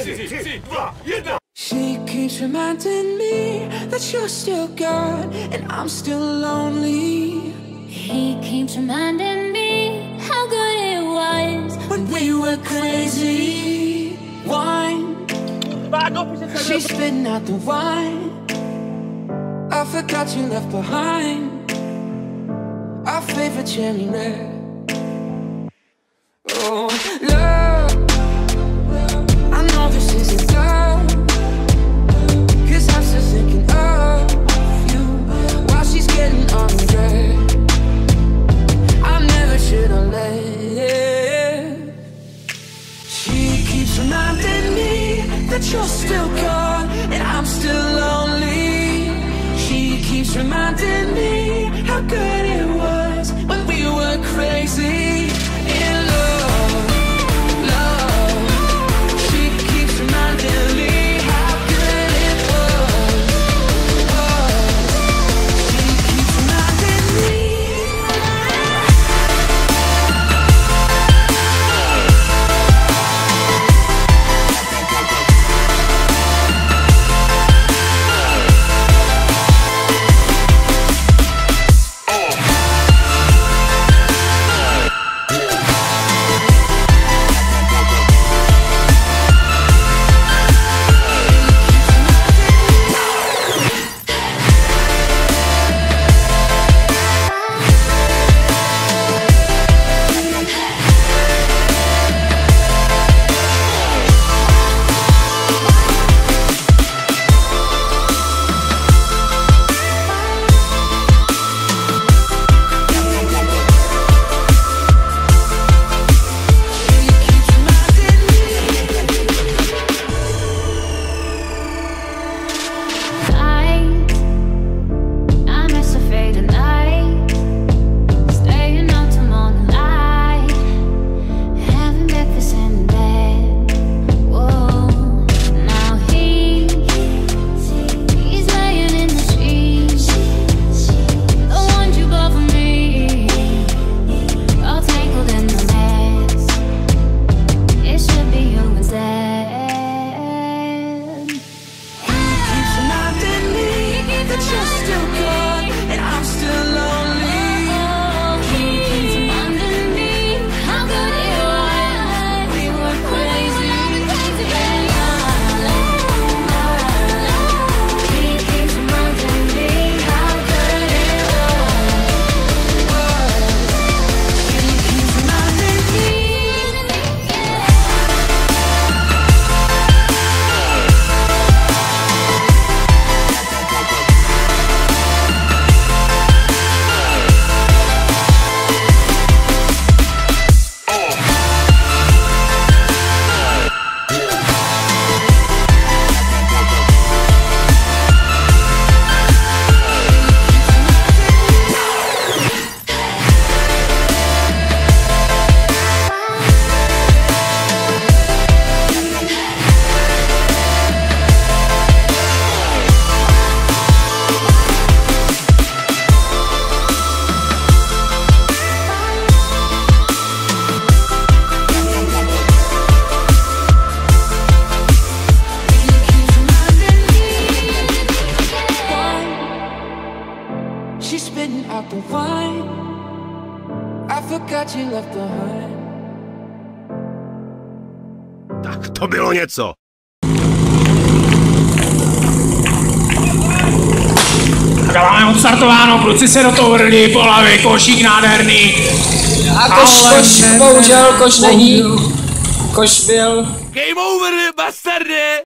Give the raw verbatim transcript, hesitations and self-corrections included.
tři, dva, jedna. She keeps reminding me that you're still gone and I'm still lonely. He keeps reminding me how good it was when we were crazy. Wine, she's spitting out the wine. I forgot you left behind our favorite cherry red. Oh, love, I know this isn't love, 'cause I'm still thinking of you while she's getting undressed. I never should've left. She keeps reminding me that you're still gone and I'm still lonely. She keeps reminding me how good it was when we were crazy in love, love. She keeps reminding me how good it was, was. She keeps reminding me. She's spitting out the wine. I forgot you left behind. Tak to bylo něco. Tak máme odstartováno, kluci se do toho vrli, polavy, košík nádherný. A koš, koš, bohužel, koš není. Koš byl. Game over, bastarde!